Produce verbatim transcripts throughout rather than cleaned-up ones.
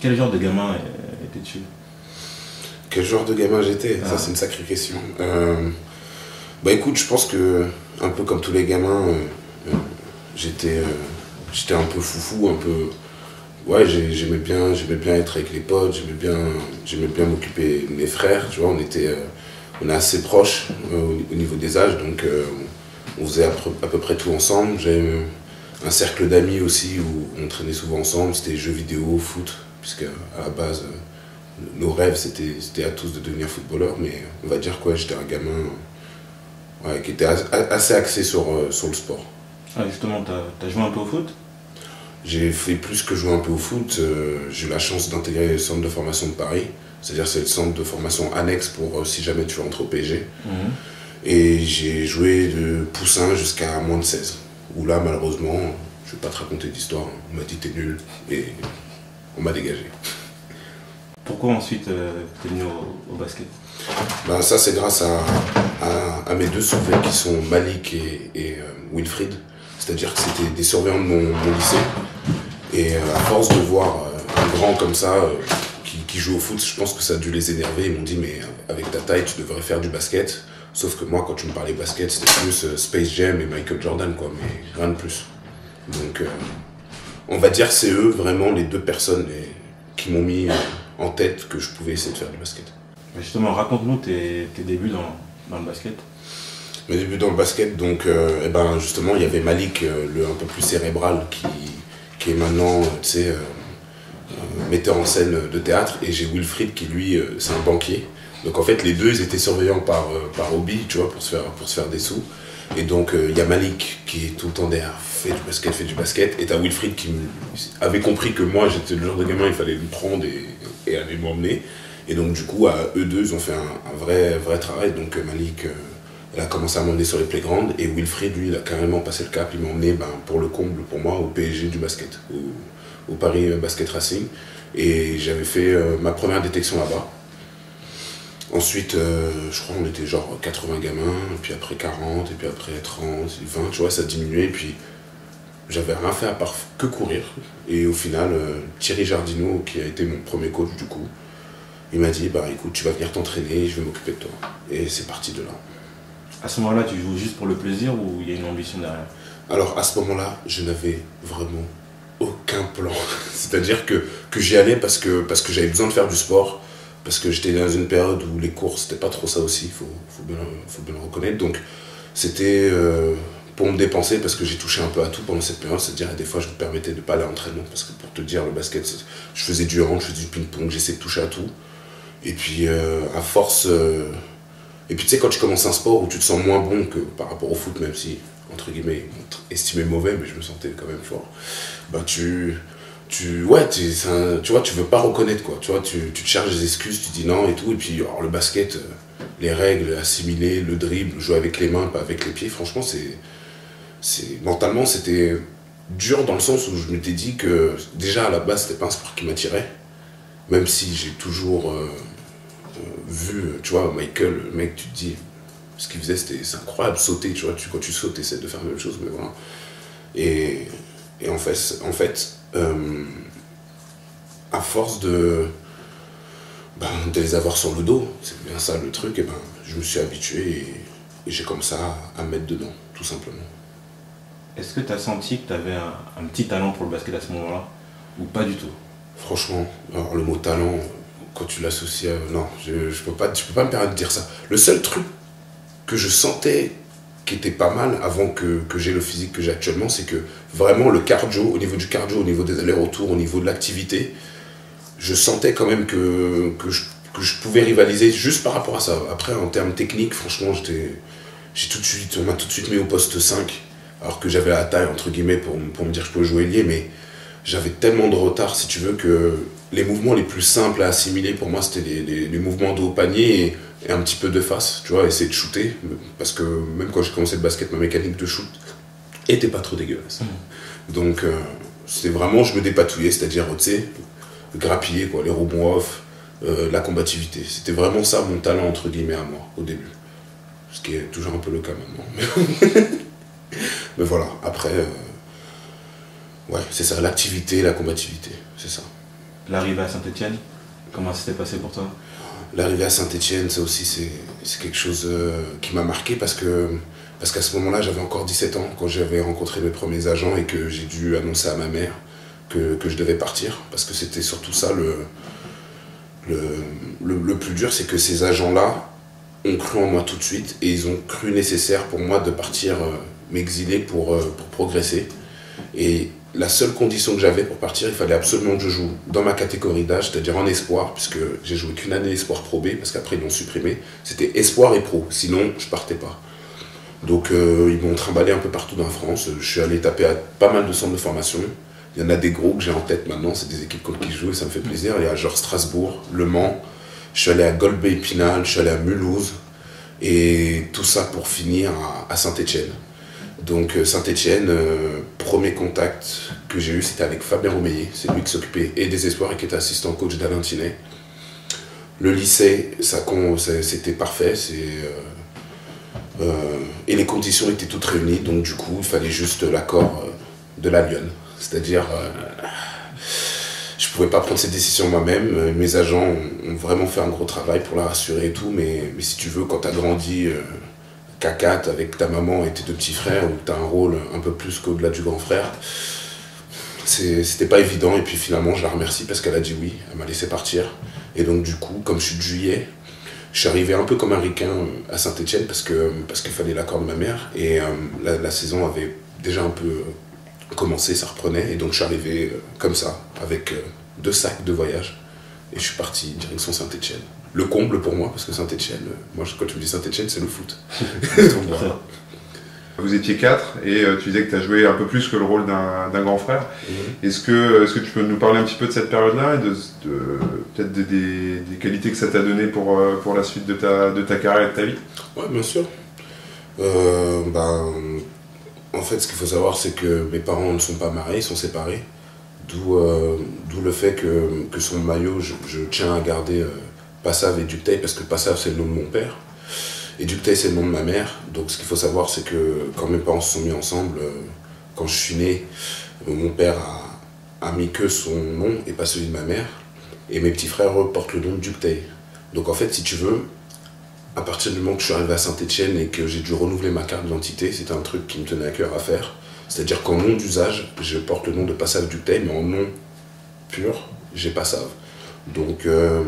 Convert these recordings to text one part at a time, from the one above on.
quel genre de gamin euh, étais-tu? Quel genre de gamin j'étais? Ah. Ça, c'est une sacrée question. Euh, bah écoute, je pense que, un peu comme tous les gamins, euh, euh, j'étais euh, j'étais un peu foufou, un peu... Ouais, j'ai- j'aimais bien, j'aimais bien être avec les potes, j'aimais bien, j'aimais bien m'occuper de mes frères, tu vois, on était, euh, on est assez proches euh, au, au niveau des âges, donc euh, on faisait à peu, à peu près tout ensemble. J'avais un cercle d'amis aussi où on traînait souvent ensemble, c'était jeux vidéo, foot, puisque à la base, euh, nos rêves c'était c'était à tous de devenir footballeur, mais on va dire quoi, j'étais un gamin ouais, qui était as- assez axé sur, euh, sur le sport. Ah, justement, t'as as joué un peu au foot? J'ai fait plus que jouer un peu au foot. Euh, j'ai eu la chance d'intégrer le centre de formation de Paris. C'est-à-dire c'est le centre de formation annexe pour euh, si jamais tu rentres au P S G. Mhm. Et j'ai joué de poussin jusqu'à moins de seize. Où là, malheureusement, je vais pas te raconter d'histoire. On m'a dit t'es nul et on m'a dégagé. Pourquoi ensuite euh, t'es venu au, au basket? Ben, ça, c'est grâce à, à, à mes deux surveillants qui sont Malik et, et euh, Wilfried. C'est-à-dire que c'était des surveillants de mon, mon lycée. Et euh, à force de voir euh, un grand comme ça euh, qui, qui joue au foot, je pense que ça a dû les énerver. Ils m'ont dit, mais euh, avec ta taille, tu devrais faire du basket. Sauf que moi, quand tu me parlais basket, c'était plus euh, Space Jam et Michael Jordan, quoi, mais rien de plus. Donc, euh, on va dire que c'est eux vraiment les deux personnes les- qui m'ont mis euh, en tête que je pouvais essayer de faire du basket. Mais justement, raconte-nous tes, tes débuts dans, dans le basket. Mes débuts dans le basket, donc, euh, eh ben, justement, il y avait Malik, euh, le un peu plus cérébral, qui, qui est maintenant, euh, tu sais, euh, euh, metteur en scène de théâtre, et j'ai Wilfried qui, lui, euh, c'est un banquier. Donc, en fait, les deux, ils étaient surveillants par, euh, par hobby, tu vois, pour se faire, pour se faire des sous. Et donc, il euh, y a Malik qui est tout le temps derrière, fait du basket, fait du basket, et t'as Wilfried qui avait compris que moi, j'étais le genre de gamin, il fallait me prendre et, et aller m'emmener. Et donc, du coup, à eux deux, ils ont fait un, un vrai, vrai travail. Donc, Malik... Euh, Il a commencé à m'emmener sur les playgrounds et Wilfried, lui, il a carrément passé le cap. Il m'a emmené ben, pour le comble, pour moi, au P S G du basket, au, au Paris Basket Racing. Et j'avais fait euh, ma première détection là-bas. Ensuite, euh, je crois qu'on était genre quatre-vingts gamins, et puis après quarante, et puis après trente, vingt, tu vois, ça diminuait. Et puis j'avais rien fait à part que courir. Et au final, euh, Thierry Jardineau, qui a été mon premier coach du coup, il m'a dit, bah écoute, tu vas venir t'entraîner, je vais m'occuper de toi. Et c'est parti de là. À ce moment-là, tu joues juste pour le plaisir ou il y a une ambition derrière? Alors à ce moment-là, je n'avais vraiment aucun plan. C'est-à-dire que, que j'y allais parce que, parce que j'avais besoin de faire du sport, parce que j'étais dans une période où les cours, c'était pas trop ça aussi, il faut, faut, bien, faut bien le reconnaître. Donc c'était euh, pour me dépenser, parce que j'ai touché un peu à tout pendant cette période. C'est-à-dire des fois, je me permettais de ne pas aller à l'entraînement, parce que pour te dire, le basket, je faisais du hand, je faisais du ping-pong, j'essayais de toucher à tout. Et puis euh, à force... Euh, Et puis tu sais, quand tu commences un sport où tu te sens moins bon que par rapport au foot, même si, entre guillemets, ils estimé mauvais, mais je me sentais quand même fort, bah tu... tu ouais, tu, un, tu vois, tu veux pas reconnaître, quoi. Tu vois, tu, tu te cherches des excuses, tu dis non et tout. Et puis, alors, le basket, euh, les règles, assimiler, le dribble, jouer avec les mains, pas avec les pieds, franchement, c'est... c'est mentalement, c'était dur dans le sens où je m'étais dit que, déjà, à la base, c'était pas un sport qui m'attirait. Même si j'ai toujours... Euh, vu, tu vois, Michael, le mec, tu te dis, ce qu'il faisait, c'était, c'est incroyable, sauter, tu vois, tu, quand tu sautes, tu essaies de faire la même chose, mais voilà. Et, et en fait, en fait euh, à force de, ben, de les avoir sur le dos, c'est bien ça le truc, et ben, je me suis habitué et, et j'ai commencé à, à me mettre dedans, tout simplement. Est-ce que tu as senti que tu avais un, un petit talent pour le basket à ce moment-là, ou pas du tout? Franchement, alors le mot talent, quand tu l'associes à... Non, je ne peux, pas, je peux pas me permettre de dire ça. Le seul truc que je sentais qui était pas mal avant que, que j'ai le physique que j'ai actuellement, c'est que vraiment le cardio, au niveau du cardio, au niveau des allers-retours, au niveau de l'activité, je sentais quand même que, que, je, que je pouvais rivaliser juste par rapport à ça. Après, en termes techniques, franchement, j'étais, j'ai tout de suite, on m'a tout de suite mis au poste cinq, alors que j'avais la taille, entre guillemets, pour, pour me dire que je pouvais jouer ailier, mais j'avais tellement de retard, si tu veux, que les mouvements les plus simples à assimiler, pour moi, c'était les, les, les mouvements de haut panier et, et un petit peu de face, tu vois, essayer de shooter, parce que même quand j'ai commencé le basket, ma mécanique de shoot était pas trop dégueulasse. Mmh. Donc, euh, c'était vraiment, je me dépatouillais, c'est-à-dire, tu sais, grappiller, quoi, les rebonds off, euh, la combativité. C'était vraiment ça mon talent, entre guillemets, à moi, au début. Ce qui est toujours un peu le cas maintenant. Mais voilà, après... Euh, Ouais, c'est ça, l'activité, la combativité, c'est ça. l'arrivée à Saint-Etienne, comment ça s'était passé pour toi? L'arrivée à Saint-Etienne, ça aussi, c'est quelque chose euh, qui m'a marqué parce que parce qu'à ce moment-là, j'avais encore dix-sept ans quand j'avais rencontré mes premiers agents et que j'ai dû annoncer à ma mère que, que je devais partir. Parce que c'était surtout ça le, le, le, le plus dur, c'est que ces agents-là ont cru en moi tout de suite et ils ont cru nécessaire pour moi de partir euh, m'exiler pour, euh, pour progresser. Et la seule condition que j'avais pour partir, il fallait absolument que je joue dans ma catégorie d'âge, c'est-à-dire en espoir, puisque j'ai joué qu'une année espoir Pro B, parce qu'après ils l'ont supprimé. C'était espoir et pro, sinon je partais pas. Donc euh, ils m'ont trimballé un peu partout dans la France. Je suis allé taper à pas mal de centres de formation. Il y en a des gros que j'ai en tête maintenant, c'est des équipes contre qui je joue et ça me fait plaisir. Il y a genre Strasbourg, Le Mans, je suis allé à Golbey-Pinal, je suis allé à Mulhouse, et tout ça pour finir à, à Saint-Etienne. Donc Saint-Etienne, euh, premier contact que j'ai eu, c'était avec Fabien Romeillet. C'est lui qui s'occupait et des espoirs et qui était assistant coach d'Alain Tinet. Le lycée, ça, c'était parfait. C'est, euh, euh, et les conditions étaient toutes réunies. Donc du coup, il fallait juste l'accord euh, de la Lyonne. C'est-à-dire, euh, je ne pouvais pas prendre cette décision moi-même. Mes agents ont, ont vraiment fait un gros travail pour la rassurer et tout. Mais, mais si tu veux, quand tu as grandi... Euh, K quatre avec ta maman et tes deux petits frères, où tu as un rôle un peu plus qu'au-delà du grand frère, c'était pas évident. Et puis finalement, je la remercie parce qu'elle a dit oui, elle m'a laissé partir. Et donc, du coup, comme je suis de juillet, je suis arrivé un peu comme un ricain à Saint-Etienne parce que parce qu'il fallait l'accord de ma mère. Et euh, la, la saison avait déjà un peu commencé, ça reprenait. Et donc, je suis arrivé euh, comme ça, avec euh, deux sacs de voyage. Et je suis parti direction Saint-Etienne. Le comble pour moi, parce que Saint-Etienne, moi quand tu me dis Saint-Etienne, c'est le foot. Donc, voilà. Vous étiez quatre et euh, tu disais que tu as joué un peu plus que le rôle d'un grand frère. Mmh. Est-ce que, est-ce que tu peux nous parler un petit peu de cette période-là et de, de, peut-être des, des, des qualités que ça t'a donné pour, pour la suite de ta, de ta carrière et de ta vie? Oui, bien sûr. Euh, ben, en fait, ce qu'il faut savoir, c'est que mes parents ne sont pas mariés, ils sont séparés. D'où euh, d'où le fait que, que son maillot, je, je tiens à garder euh, Passave et Ducteil, parce que Passave c'est le nom de mon père et Ducteil c'est le nom de ma mère. Donc ce qu'il faut savoir, c'est que quand mes parents se sont mis ensemble, euh, quand je suis né, euh, mon père a, a mis que son nom et pas celui de ma mère, et mes petits frères eux, portent le nom de Ducteil. Donc en fait, si tu veux, à partir du moment que je suis arrivé à Saint-Etienne et que j'ai dû renouveler ma carte d'identité, c'était un truc qui me tenait à cœur à faire. C'est-à-dire qu'en nom d'usage, je porte le nom de Passave Ducteil, mais en nom pur, j'ai Passave. Donc, euh,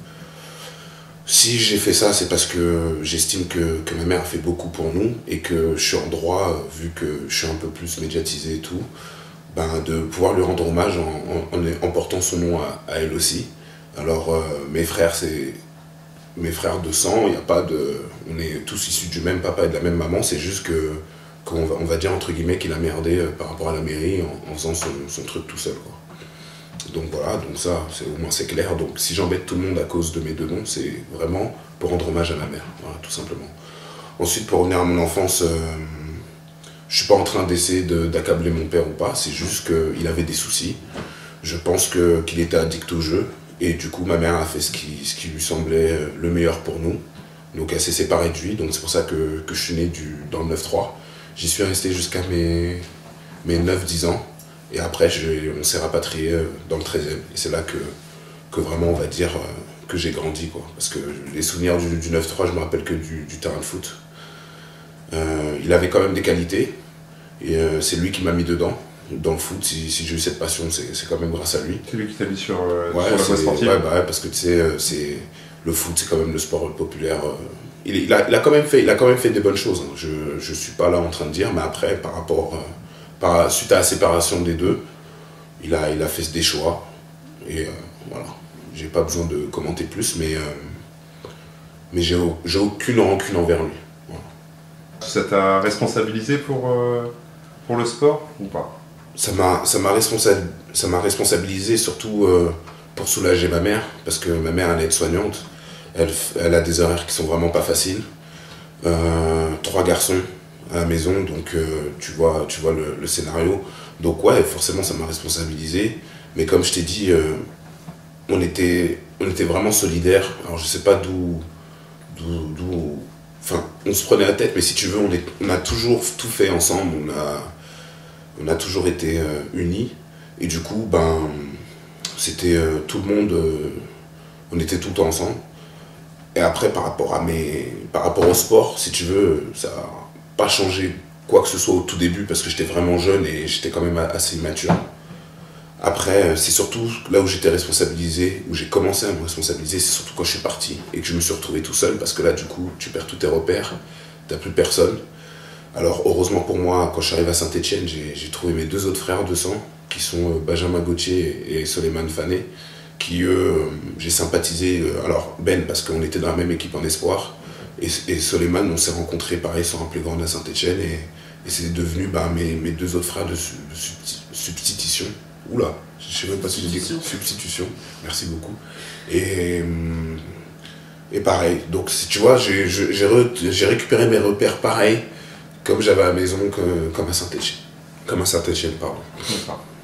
si j'ai fait ça, c'est parce que j'estime que, que ma mère a fait beaucoup pour nous et que je suis en droit, vu que je suis un peu plus médiatisé et tout, ben, de pouvoir lui rendre hommage en, en, en portant son nom à, à elle aussi. Alors, euh, mes frères, c'est mes frères de sang, il n'y a pas de... On est tous issus du même papa et de la même maman, c'est juste que qu'on va, on va dire entre guillemets qu'il a merdé par rapport à la mairie en, en faisant son, son truc tout seul, quoi. Donc voilà, donc ça, au moins c'est clair. Donc si j'embête tout le monde à cause de mes deux noms, c'est vraiment pour rendre hommage à ma mère, voilà, tout simplement. Ensuite, pour revenir à mon enfance, euh, je suis pas en train d'essayer d'accabler mon père ou pas, c'est juste qu'il avait des soucis. Je pense que, qu'il était addict au jeu, et du coup ma mère a fait ce qui, ce qui lui semblait le meilleur pour nous. Donc elle s'est séparée de lui, donc c'est pour ça que, que je suis né du, dans le neuf trois. J'y suis resté jusqu'à mes, mes neuf dix ans. Et après, je, on s'est rapatrié dans le treizième. Et c'est là que, que vraiment, on va dire, que j'ai grandi, quoi. Parce que les souvenirs du, du neuf trois, je me rappelle que du, du terrain de foot. Euh, il avait quand même des qualités. Et euh, c'est lui qui m'a mis dedans. Dans le foot, si, si j'ai eu cette passion, c'est quand même grâce à lui. C'est lui qui t'a mis sur, euh, ouais, sur la voie sportive. Ouais, bah ouais, parce que tu sais, le foot, c'est quand même le sport populaire. Il, il, a, il, a quand même fait, il a quand même fait des bonnes choses. Hein. Je ne suis pas là en train de dire, mais après, par rapport... Euh, Par, suite à la séparation des deux, il a, il a fait des choix. Et euh, voilà, j'ai pas besoin de commenter plus, mais, euh, mais j'ai aucune rancune envers lui. Voilà. Ça t'a responsabilisé pour, euh, pour le sport ou pas? Ça m'a responsa responsabilisé surtout euh, pour soulager ma mère, parce que ma mère elle est aide-soignante, elle, elle a des horaires qui sont vraiment pas faciles. Euh, trois garçons à la maison, donc euh, tu vois, tu vois le, le scénario. Donc ouais, forcément ça m'a responsabilisé, mais comme je t'ai dit, euh, on, était, on était vraiment solidaires. Alors je sais pas d'où... d'où enfin, on se prenait la tête, mais si tu veux, on, est, on a toujours tout fait ensemble, on a, on a toujours été euh, unis, et du coup, ben, c'était euh, tout le monde, euh, on était tout le temps ensemble. Et après, par rapport, à mes, par rapport au sport, si tu veux, ça n'a pas changé quoi que ce soit au tout début parce que j'étais vraiment jeune et j'étais quand même assez immature. Après, c'est surtout là où j'étais responsabilisé, où j'ai commencé à me responsabiliser, c'est surtout quand je suis parti et que je me suis retrouvé tout seul parce que là, du coup, tu perds tous tes repères, tu n'as plus personne. Alors, heureusement pour moi, quand je suis arrivé à Saint-Etienne, j'ai trouvé mes deux autres frères de sang, qui sont Benjamin Gauthier et Soleiman Fané, qui eux, j'ai sympathisé. Alors, Ben, parce qu'on était dans la même équipe en espoir, et, et Soleiman, on s'est rencontrés pareil sur un playground à Saint-Etienne, et, et c'est devenu bah, mes, mes deux autres frères de, su, de substitution. Oula, je ne sais même pas si je dis substitution, merci beaucoup. Et, et pareil, donc tu vois, j'ai re, récupéré mes repères pareil, comme j'avais à la maison, que, comme à Saint-Etienne. Comme à Saint-Etienne, pardon.